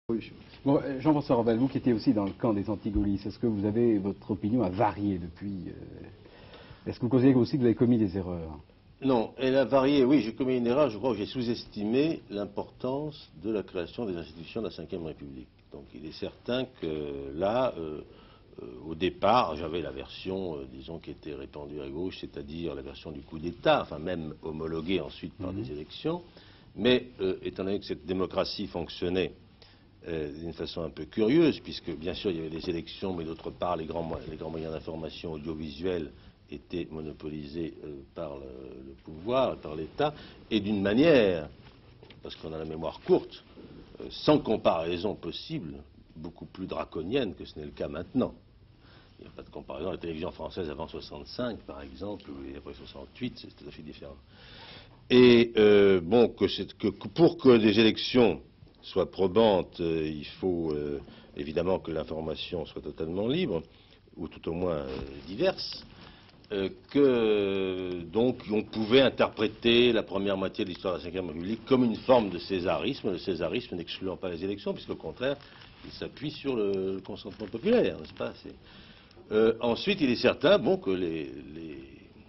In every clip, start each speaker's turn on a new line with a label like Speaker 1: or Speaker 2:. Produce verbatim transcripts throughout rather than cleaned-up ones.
Speaker 1: Oui. Bon, Jean-François Revel, vous qui étiez aussi dans le camp des anti-gaullistes, est-ce que vous avez, votre opinion a varié depuis euh, Est-ce que vous considérez aussi que vous avez commis des erreurs?
Speaker 2: Non, elle a varié. Oui, j'ai commis une erreur. Je crois que j'ai sous-estimé l'importance de la création des institutions de la cinquième République. Donc il est certain que là, euh, euh, au départ, j'avais la version, euh, disons, qui était répandue à gauche, c'est-à-dire la version du coup d'État, enfin même homologuée ensuite par
Speaker 1: Mm-hmm.
Speaker 2: des élections. Mais euh, étant donné que cette démocratie fonctionnait euh, d'une façon un peu curieuse, puisque bien sûr il y avait des élections, mais d'autre part les grands, les grands moyens d'information audiovisuels étaient monopolisés euh, par le, le pouvoir, par l'État, et d'une manière, parce qu'on a la mémoire courte, euh, sans comparaison possible, beaucoup plus draconienne que ce n'est le cas maintenant. Il n'y a pas de comparaison. La télévision française avant soixante-cinq, par exemple, et après soixante-huit, c'est tout à fait différent. Et euh, bon, que, que pour que des élections soient probantes, euh, il faut euh, évidemment que l'information soit totalement libre, ou tout au moins euh, diverse. Euh, que donc on pouvait interpréter la première moitié de l'histoire de la cinquième République comme une forme de césarisme, le césarisme n'excluant pas les élections, puisqu'au contraire, il s'appuie sur le, le consentement populaire, n'est-ce pas? euh, Ensuite, il est certain bon, que les, les,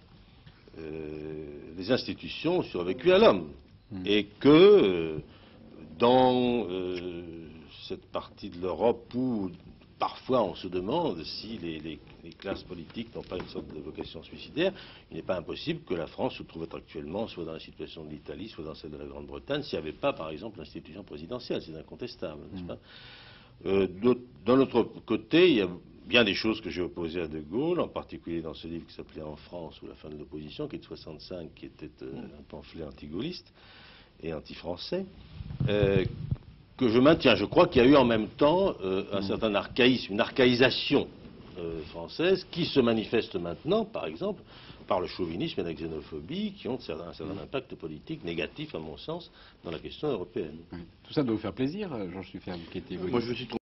Speaker 2: euh, les institutions ont survécu à l'homme, mmh. et que euh, dans euh, cette partie de l'Europe où parfois on se demande si les, les, les classes politiques n'ont pas une sorte de vocation suicidaire, il n'est pas impossible que la France se trouve actuellement soit dans la situation de l'Italie, soit dans celle de la Grande-Bretagne, s'il n'y avait pas par exemple l'institution présidentielle, c'est incontestable, n'est-ce pas? euh, D'un autre côté, il y a bien des choses que j'ai opposées à De Gaulle, en particulier dans ce livre qui s'appelait En France ou la fin de l'opposition, qui est de soixante-cinq, qui était euh, un pamphlet anti-gaulliste et anti-français, euh, que je maintiens. Je crois qu'il y a eu en même temps euh, un certain archaïsme, une archaïsation euh, française qui se manifeste maintenant, par exemple, par le chauvinisme et la xénophobie, qui ont un certain, un certain impact politique négatif, à mon sens, dans la question européenne.
Speaker 1: Oui. Tout ça doit vous faire plaisir, Georges Suffert, qui était...
Speaker 2: Moi, je suis